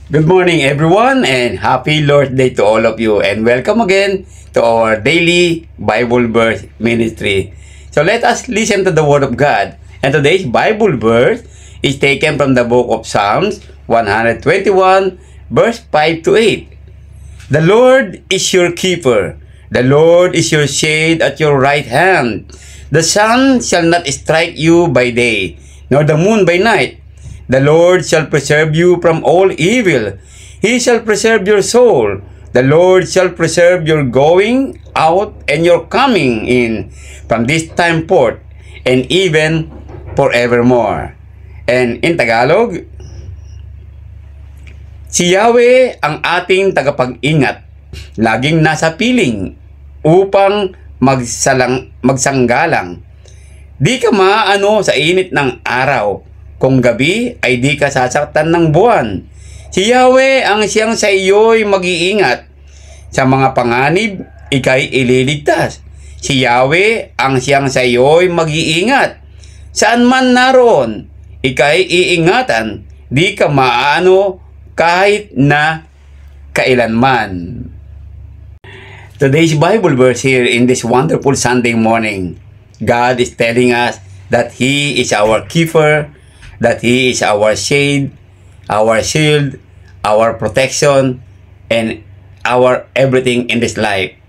Good morning everyone and happy Lord's Day to all of you and welcome again to our daily Bible verse ministry. So let us listen to the Word of God, and today's Bible verse is taken from the book of Psalms 121 verse 5 to 8. The Lord is your keeper, the Lord is your shade at your right hand. The sun shall not strike you by day, nor the moon by night. The Lord shall preserve you from all evil. He shall preserve your soul. The Lord shall preserve your going out and your coming in from this time forth and even forevermore. And in Tagalog, si Yahweh ang ating tagapag-ingat, laging nasa piling upang magsanggalang. Di ka maano sa init ng araw, kung gabi ay di ka sasaktan ng buwan. Si Yahweh ang siyang sa iyo'y mag-iingat. Sa mga panganib, ika'y ililigtas. Si Yahweh ang siyang sa iyo'y mag-iingat. Saan man naroon, ika'y iingatan. Di ka maano kahit na kailanman. Today's Bible verse here in this wonderful Sunday morning, God is telling us that He is our keeper, that He is our shade, our shield, our protection, and our everything in this life.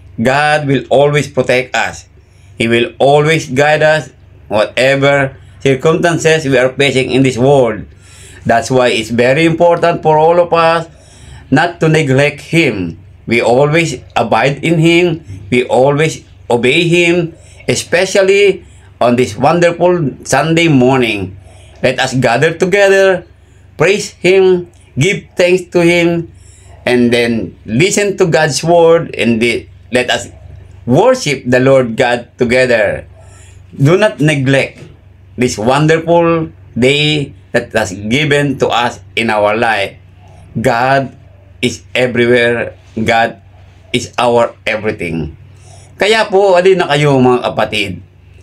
God will always protect us. He will always guide us whatever circumstances we are facing in this world. That's why it's very important for all of us not to neglect Him. We always abide in Him. We always obey Him, especially on this wonderful Sunday morning. Let us gather together, praise Him, give thanks to Him, and then listen to God's Word, and let us worship the Lord God together. Do not neglect this wonderful day that was given to us in our life. God is everywhere. God is our everything. Kaya po, alin na kayo mga kapatid.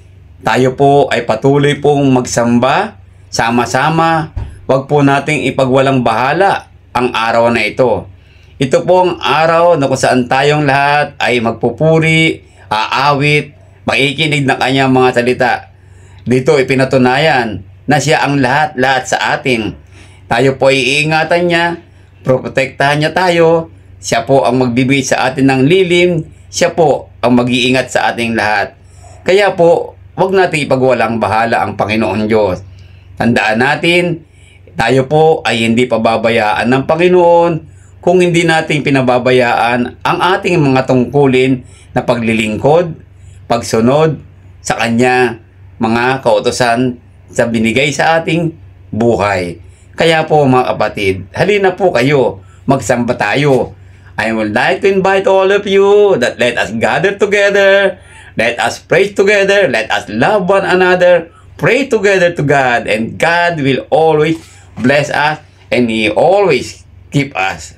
Tayo po ay patuloy pong magsamba, sama-sama. Huwag po nating ipagwalang bahala ang araw na ito. Ito po ang araw na kung saan tayong lahat ay magpupuri, aawit, makikinig ng kanyang mga salita. Dito ipinatunayan na siya ang lahat-lahat sa atin. Tayo po ay iingatan niya, protektahan niya tayo. Siya po ang magbibigay sa atin ng lilim. Siya po ang mag-iingat sa ating lahat. Kaya po, huwag natin ipagwalang bahala ang Panginoon Diyos. Tandaan natin, tayo po ay hindi pababayaan ng Panginoon kung hindi natin pinababayaan ang ating mga tungkulin na paglilingkod, pagsunod sa Kanya, mga kautusan sa binigay sa ating buhay. Kaya po mga kapatid, halina po kayo, magsamba tayo. I would like to invite all of you that let us gather together, let us praise together, let us love one another, pray together to God, and God will always bless us and He always keep us.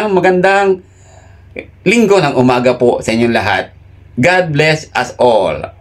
Magandang linggo ng umaga po sa inyong lahat. God bless us all.